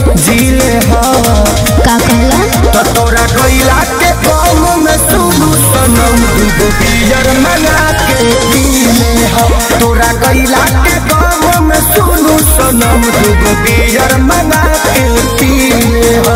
जीले हा का कहला तो तोरा गइला के गम में सुनु सनम दूगो बियर मंगा के पीले हा तोरा गइला के गम में सुनु सनम दूगो बियर मंगा के पीले हा।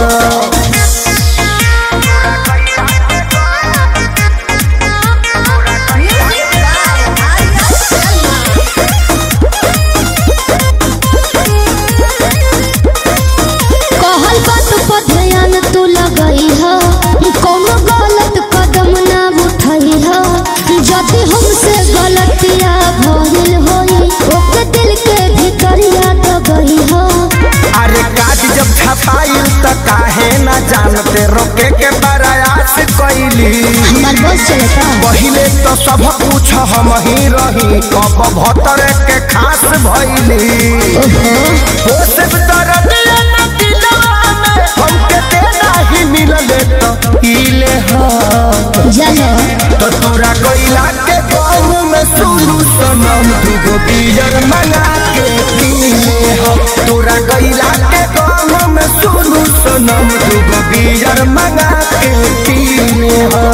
तू लगई हो कोनो गलत कदम ना उठई हो जदि हमसे गलतिया भइल होई ओके दिल के भीतरिया दबई हो। अरे काज जब छपाइल त काहे ना जानते रोके के प्रयास कइली हमार बस चलता पहिले तो सब कुछ हम ही रही कब भतर के खास भइली ओ सब दर्द ना दिलवा में हमके देना ही मिलले तो इले हा जानो तो तोरा गइला के गम में सुनु सनम दूगो बियर मंगा के पीले हा तोरा गइला के गम में सुनु सनम दूगो बियर मंगा के पीले हा।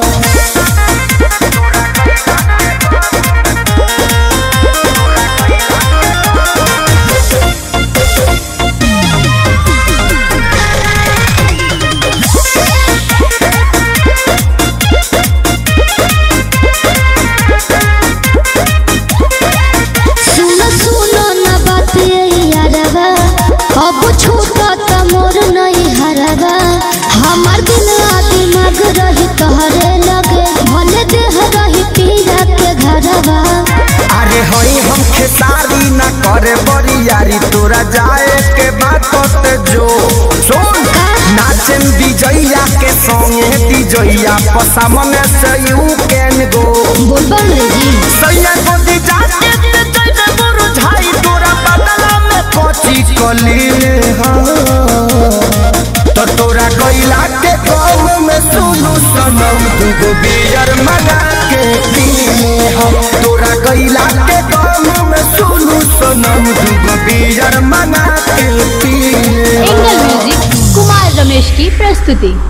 अब छूटा त मोर नहीं हरवा हमार दिलवा दिमाग रही तोहरे लगे भले देह रही पीरा के घरवा। अरे होई हम खेसारी ना करे बड़ी यारी तोरा जाए के बात ते जो सुन नाचन विजया के संगे विजया पसामने से यू कैन गो बोलबम रे जी सैया को दी जाके ते जइबे गुरु झाई तोरा बदला में कोची कली हा तो तोरा गइला के गम में सुनु सनम दूगो बियर मंगा के पीले हा तोरा गइला के गम में सुनु सनम दूगो बियर मंगा के पीले। एंगल म्यूजिक कुमार रमेश की प्रस्तुति।